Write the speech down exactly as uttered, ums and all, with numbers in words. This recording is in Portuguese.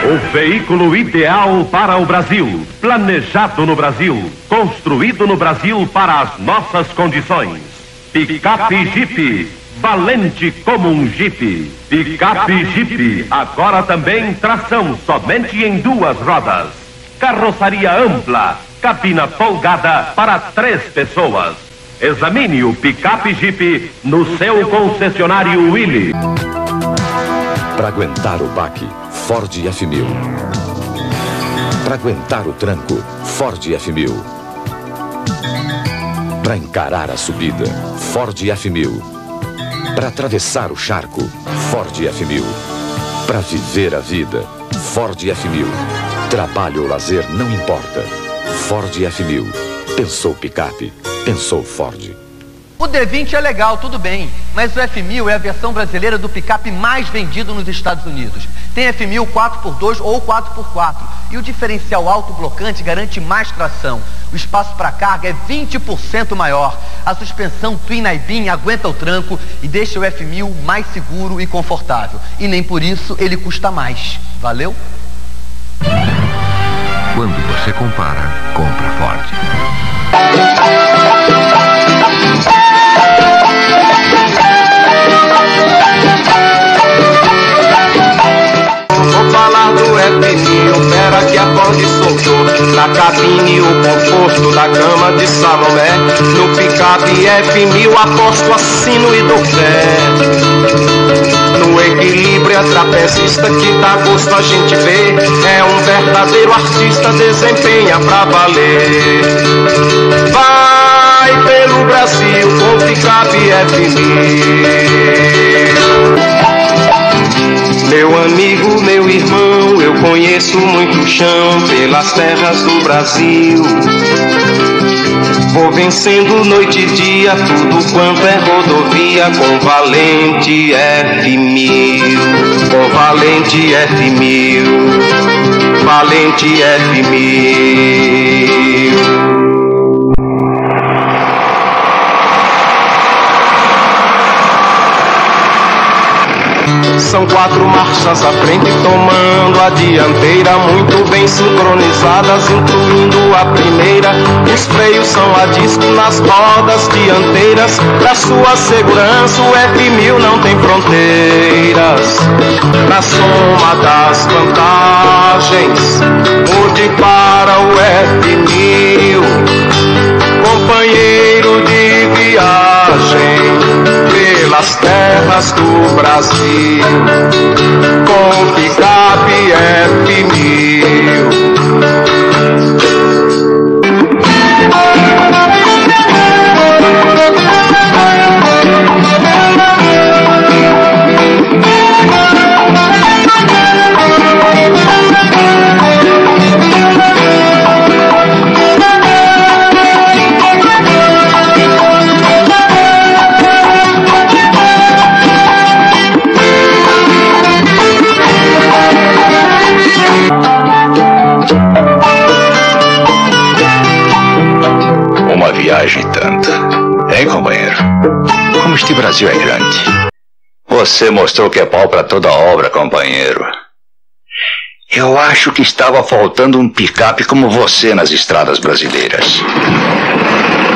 O veículo ideal para o Brasil, planejado no Brasil, construído no Brasil para as nossas condições. Picape Jeep, valente como um Jeep. Picape Jeep, agora também tração somente em duas rodas. Carroceria ampla, cabina folgada para três pessoas. Examine o Picape Jeep no seu concessionário Willys. Para aguentar o baque, Ford F mil. Para aguentar o tranco, Ford F mil. Para encarar a subida, Ford F mil. Para atravessar o charco, Ford F mil. Para viver a vida, Ford F mil. Trabalho ou lazer não importa. Ford F mil. Pensou picape, pensou Ford. O D vinte é legal, tudo bem, mas o F mil é a versão brasileira do picape mais vendido nos Estados Unidos. Tem F mil quatro por dois ou quatro por quatro e o diferencial autoblocante garante mais tração. O espaço para carga é vinte por cento maior. A suspensão Twin I-Beam aguenta o tranco e deixa o F mil mais seguro e confortável. E nem por isso ele custa mais. Valeu? Quando você compara, compra Ford. Vou falar do F mil, pera que a Ford soltou. Na cabine o conforto da cama de Salomé. No picape F mil aposto, assino e dou fé. No equilíbrio é trapezista que dá gosto a gente ver. É um verdadeiro artista, desempenha pra valer. Vai pelo Brasil com picape F mil. Meu amigo, meu irmão, eu conheço muito chão pelas terras do Brasil. Vou vencendo noite e dia tudo quanto é rodovia com valente F mil. Com valente F mil. Valente F mil. São quatro marchas à frente tomando a dianteira, muito bem sincronizadas, incluindo a primeira. Os freios são a disco nas rodas dianteiras. Pra sua segurança o F mil não tem fronteiras. Na soma das vantagens, mude para o F mil. Companheiro de viagem pelas terras do Brasil, com picape F mil. Viagem tanto, hein, companheiro? Como este Brasil é grande. Você mostrou que é pau pra toda obra, companheiro. Eu acho que estava faltando um picape como você nas estradas brasileiras.